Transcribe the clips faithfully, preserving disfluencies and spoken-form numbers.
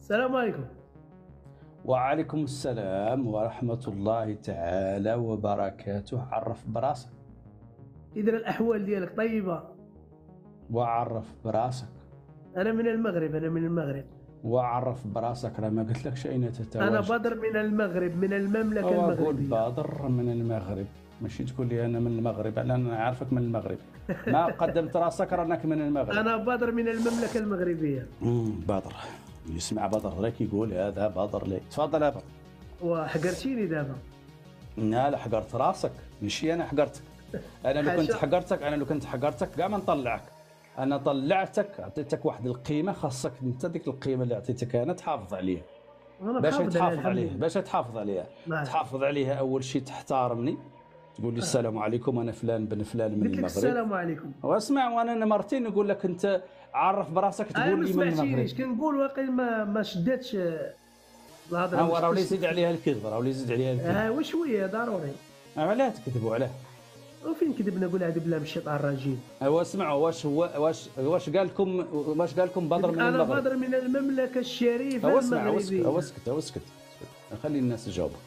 السلام عليكم. وعليكم السلام ورحمة الله تعالى وبركاته. عرف براسك. إذا الأحوال ديالك طيبة؟ وعرف براسك. أنا من المغرب، أنا من المغرب. وعرف براسك، راه ما قلتلكش أين تتواجد. أنا بدر من المغرب، من المملكة المغربية. أقول المغربية. بدر من المغرب، ماشي تقول لي أنا من المغرب، أنا عارفك من المغرب. ما قدمت راسك رانك من المغرب. أنا بدر من المملكة المغربية. امم بدر، يسمع بدر لك يقول هذا بدر لي. تفضل يا بدر. وحقرتيني دابا. لا لا، حقرت راسك ماشي أنا حقرتك. أنا لو كنت حاشا. حقرتك أنا لو كنت حقرتك كاع ما نطلعك. انا طلعتك، عطيتك واحد القيمه، خاصك انت ديك القيمه اللي عطيتك انا تحافظ عليها. أنا باش محافظ عليها تحافظ الحمد عليها لله. باش تحافظ عليها نعم. تحافظ عليها اول شيء تحتارمني، تقول لي السلام عليكم انا فلان بن فلان من قلت لك المغرب. السلام عليكم. واسمع، وانا مرتين نقول لك انت عرف براسك أنا تقول ما لي من المغرب. سمعتينيش كنقول واقيلا ما ما شداتش الهضرة. هو راه مش- يزيد عليها الكذب، راه يزيد عليها الكذب. اه وشوية ضروري. علاه تكذبوا علاه؟ وفين كذبنا؟ نقول هذا بالله من الشيطان الرجيم. هو اسمعوا، واش هو واش واش قال لكم واش قال لكم بدر من أنا المغرب؟ بدر من المملكة الشريفة هو اسمع، هو اسكت المغربية. هو اسكت هو اسكت خلي الناس يجاوبوا.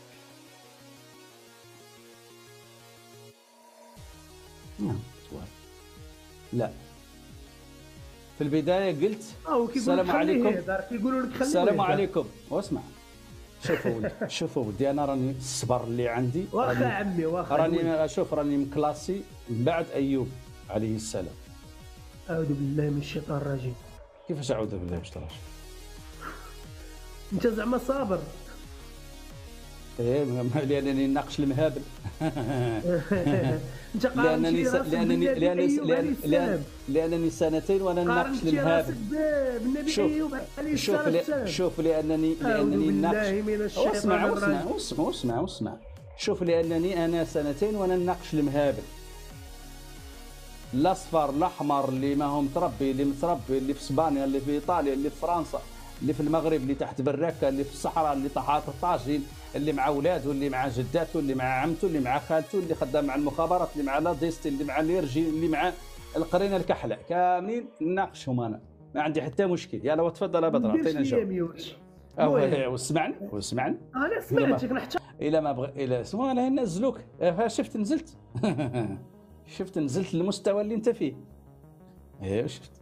نعم سؤال. لا، في البداية قلت أو كيقول لك السلام خليه عليكم. يهدر، كيقولوا لك خليه السلام يهدر. عليكم. واسمع، شوفوا ولدي شوفوا ولدي، انا راني الصبر اللي عندي واخا راني عمي واخا راني شوف راني مكلاسي من بعد ايوب عليه السلام. أعوذ بالله من الشيطان الرجيم. كيفاش اعوذ بالله باش تراش؟ أنت زعما صابر. ايه ما- لانني ناقش المهابل. أنت قارنتي لانني س... راسك لانني بالنبي لانني أيوب عليه لأن... السلام. لأن... لانني سنتين وانا نناقش قارنتي راسك المهابل. ب- بالنبي شوف أيوب عليه شوف الصلاة لي... والسلام. شوف لانني أعوذ لانني نناقش. بالله من الشيطان واسمع واسمع الرجيم. واسمع واسمع واسمع شوف، لانني انا سنتين وانا نناقش المهابل، الاصفر الاحمر اللي ما هم متربي، اللي متربي، اللي في اسبانيا، اللي في ايطاليا، اللي في فرنسا، اللي في المغرب، اللي تحت براكه، اللي في الصحراء، اللي طاحات الطاجين، اللي مع اولاده، اللي مع جداته، اللي مع عمته، اللي مع خالته، اللي خدام مع المخابرات، اللي مع لاديست، اللي مع اليرجي، اللي مع القرينه الكحله، كاملين نناقشهم انا، ما عندي حتى مشكل. يلا وتفضل يا بدر ندير اعطينا شوية نجاوب. ميوت. أو المهم. واسمعني واسمعني. أنا سمعتك نحتاج. الى ما بغ... الى اسمه انا نزلوك. شفت نزلت. شفت نزلت للمستوى اللي انت فيه. ايوا شفت.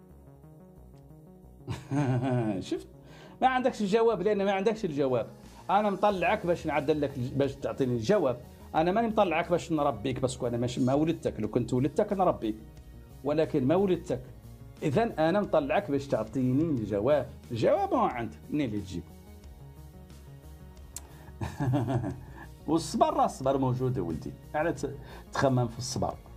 شفت ما عندكش الجواب، لان ما عندكش الجواب. انا مطلعك باش نعدل لك، باش تعطيني الجواب. انا ماني مطلعك باش نربيك، باسكو انا ماشي ما ولدتك. لو كنت ولدتك نربيك، ولكن ما ولدتك. اذا انا مطلعك باش تعطيني الجواب. الجواب هو عندك، منين اللي تجيب؟ والصبر، راه الصبر موجود يا ولدي، على تخمم في الصبر.